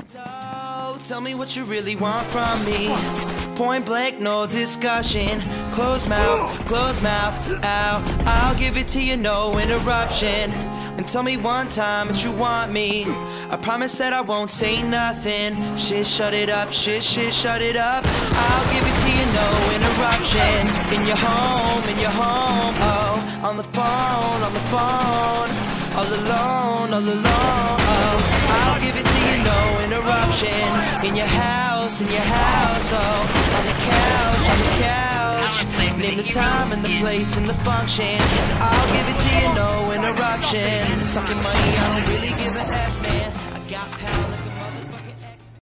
Tell me what you really want from me. Point blank, no discussion. Close mouth, ow. I'll give it to you, no interruption. And tell me one time that you want me. I promise that I won't say nothing. Shit, shut it up, shit, shut it up. I'll give it to you, no interruption. In your home, oh. On the phone, all alone, oh. I'll give it to you, no interruption. In your house, oh. On the couch. Name the time and the place and the function. I'll give it to you, no interruption. Talking money, I don't really give a F, man. I got power like